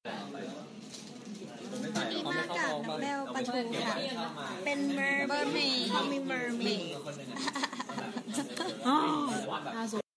นี่มากับน้องเบลปทุมค่ะเป็นเมอร์เมย์เขามีเมอร์เมย์